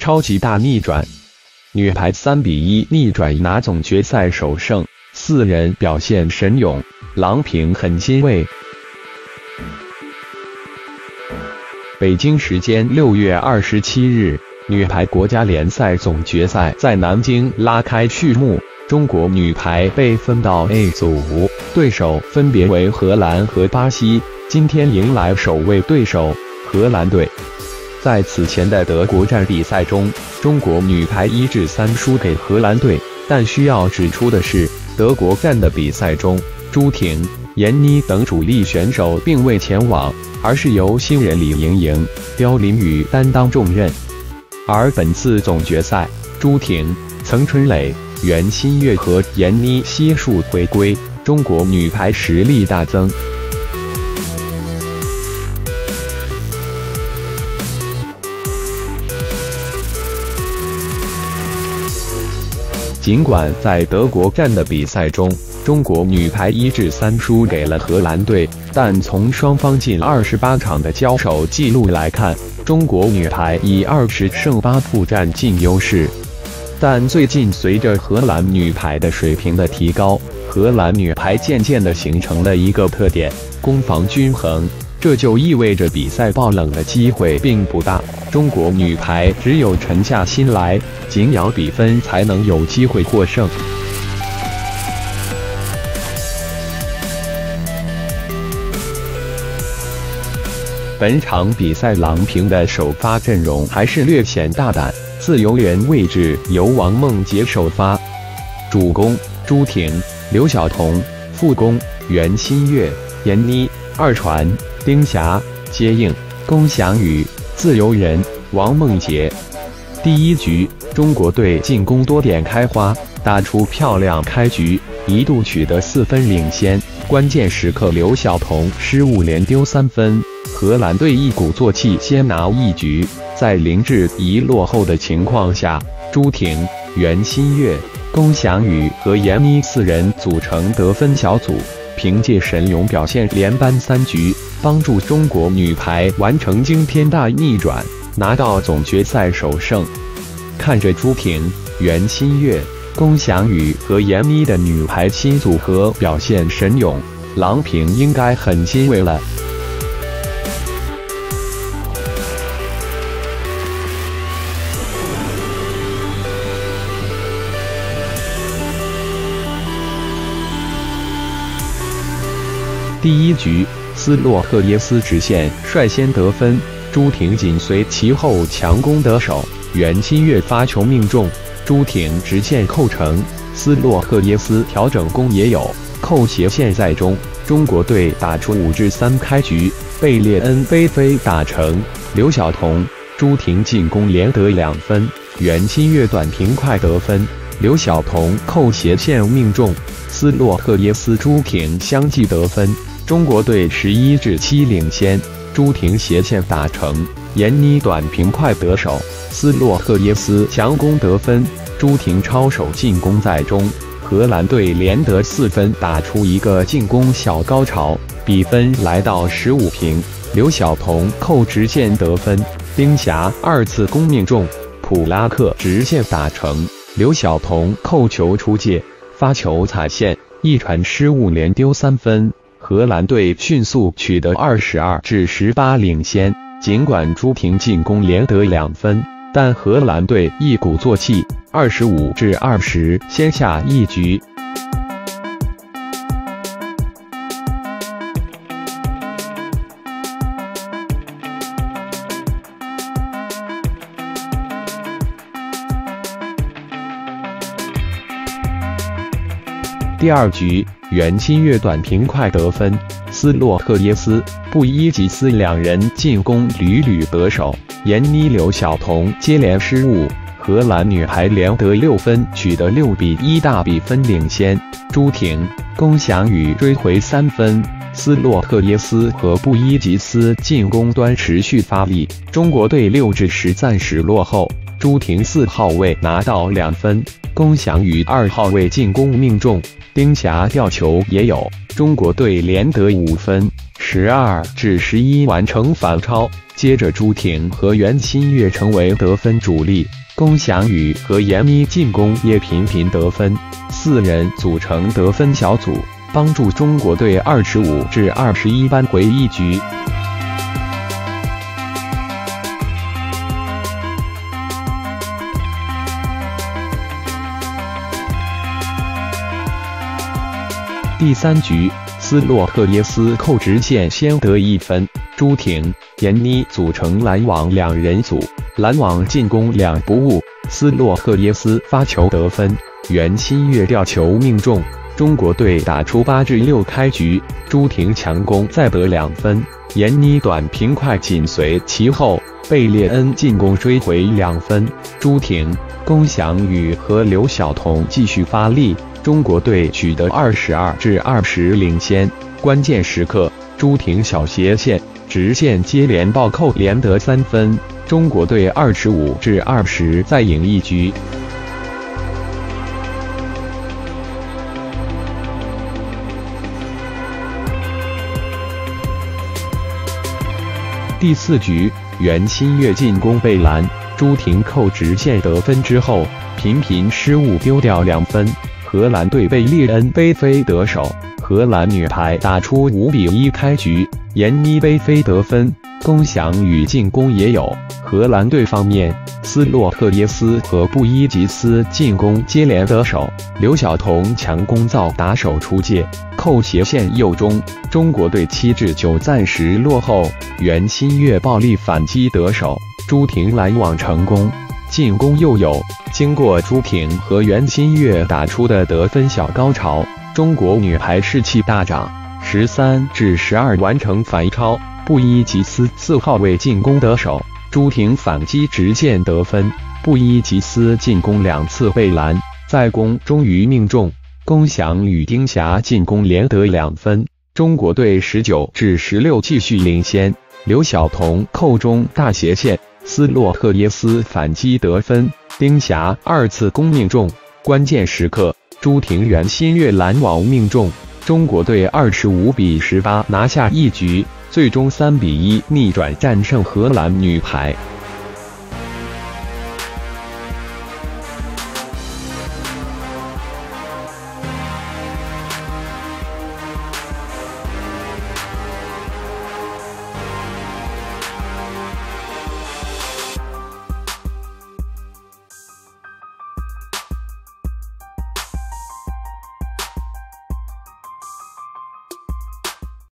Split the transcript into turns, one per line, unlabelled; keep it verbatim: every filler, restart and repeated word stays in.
超级大逆转，女排三比一逆转拿总决赛首胜，四人表现神勇，郎平很欣慰。北京时间六月二十七日，女排国家联赛总决赛在南京拉开序幕。中国女排被分到 A 组，对手分别为荷兰和巴西。今天迎来首位对手荷兰队。在此前的德国站比赛中，中国女排一比三输给荷兰队。但需要指出的是，德国站的比赛中，朱婷、闫妮等主力选手并未前往，而是由新人李盈莹、刁琳宇担当重任。而本次总决赛，朱婷、曾春蕾、袁心玥和闫妮悉数回归，中国女排实力大增。尽管在德国站的比赛中，中国女排一比三输给了荷兰队，但从双方近二十八场的交手记录来看，中国女排以二十胜八负占尽优势。但最近随着荷兰女排的水平的提高，荷兰女排渐渐地形成了一个特点：攻防均衡。这就意味着比赛爆冷的机会并不大，中国女排只有沉下心来，紧咬比分才能有机会获胜。本场比赛郎平的首发阵容还是略显大胆，自由人位置由王梦洁首发，主攻朱婷、刘晓彤，副攻袁心玥、闫妮，二传丁霞、接应龚翔宇，自由人王梦洁。第一局，中国队进攻多点开花，打出漂亮开局，一度取得四分领先。关键时刻，刘晓彤失误连丢三分，荷兰队一鼓作气先拿一局。在零比一落后的情况下，朱婷、袁心玥、龚翔宇和闫妮四人组成得分小组，凭借神勇表现连扳三局，帮助中国女排完成惊天大逆转，拿到总决赛首胜。看着朱婷、袁心玥、龚翔宇和闫妮的女排新组合表现神勇，郎平应该很欣慰了。第一局，斯洛特耶斯直线率先得分，朱婷紧随其后强攻得手，袁心玥发球命中，朱婷直线扣成，斯洛特耶斯调整攻也有，扣斜线在中，中国队打出五比三开局，被列恩菲菲打成，刘晓彤、朱婷进攻连得两分，袁心玥短平快得分，刘晓彤扣斜线命中，斯洛特耶斯朱婷相继得分，中国队十一比七领先，朱婷斜线打成，闫妮短平快得手，斯洛特耶斯强攻得分，朱婷抄手进攻在中，荷兰队连得四分，打出一个进攻小高潮，比分来到十五平。刘晓彤扣直线得分，丁霞二次攻命中，普拉克直线打成，刘晓彤扣球出界，发球踩线，一传失误连丢三分。荷兰队迅速取得二十二比十八领先，尽管朱婷进攻连得两分，但荷兰队一鼓作气，二十五比二十先下一局。第二局，袁心玥短平快得分，斯洛特耶斯、布伊吉斯两人进攻屡屡得手，闫妮、刘晓彤接连失误，荷兰女排连得六分，取得六比一大比分领先。朱婷、龚翔宇追回三分，斯洛特耶斯和布伊吉斯进攻端持续发力，中国队六比十暂时落后。朱婷四号位拿到两分，龚翔宇二号位进攻命中，丁霞吊球也有，中国队连得五分，十二比十一完成反超。接着朱婷和袁心玥成为得分主力， 龚翔宇和闫妮进攻也频频得分，四人组成得分小组，帮助中国队二十五至二十一扳回一局。第三局，斯洛特耶斯扣直线先得一分，朱婷、闫妮组成拦网两人组，拦网进攻两不误，斯洛特耶斯发球得分，袁心玥吊球命中，中国队打出八至六开局，朱婷强攻再得两分，闫妮短平快紧随其后，贝列恩进攻追回两分，朱婷、龚翔宇和刘晓彤继续发力。中国队取得二十二至二十领先，关键时刻，朱婷小斜线直线接连暴扣连得三分，中国队二十五至二十再赢一局。第四局，袁心玥进攻被拦，朱婷扣直线得分之后，频频失误丢掉两分。荷兰队贝列恩背飞得手，荷兰女排打出五比一开局，闫妮背飞得分，龚翔宇进攻也有。荷兰队方面，斯洛特耶斯和布伊吉斯进攻接连得手，刘晓彤强攻造打手出界，扣斜线右中，中国队七至九暂时落后，袁心玥暴力反击得手，朱婷拦网成功。进攻又有，经过朱婷和袁心玥打出的得分小高潮，中国女排士气大涨，十三至十二完成反超。布伊吉斯四号位进攻得手，朱婷反击直线得分，布伊吉斯进攻两次被拦，再攻终于命中。龚翔与丁霞进攻连得两分，中国队十九至十六继续领先。刘晓彤扣中大斜线。斯洛特耶斯反击得分，丁霞二次攻命中，关键时刻，朱婷袁心玥拦网命中，中国队二十五比十八拿下一局，最终三比一逆转战胜荷兰女排。